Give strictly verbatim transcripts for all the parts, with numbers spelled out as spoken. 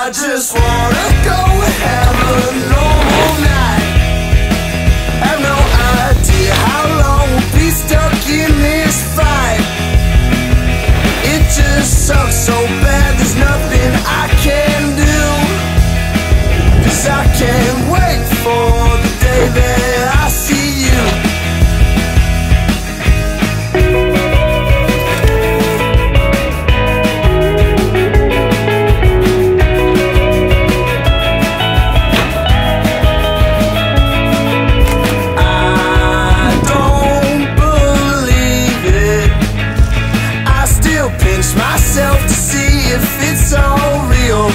I just wanna go and have a normal night. Have no idea how long we'll be stuck in this fight. It just sucks so bad, there's nothing I can do. 'Cause I can't wait for the day that I see you. Myself to see if it's all real.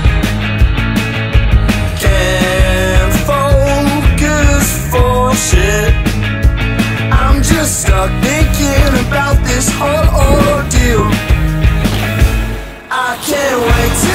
Can't focus for shit. I'm just stuck thinking about this whole ordeal. I can't wait to